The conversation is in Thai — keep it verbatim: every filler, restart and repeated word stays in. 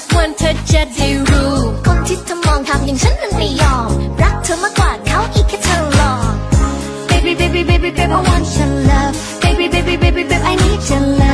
สักวันเธอจะได้รู้คนที่เธอมองทำอย่างฉันนั้นไม่ยอมรักเธอมากกว่าเขาอีกแค่เธอหลอก Baby baby baby baby I want your love Baby baby baby baby I need your love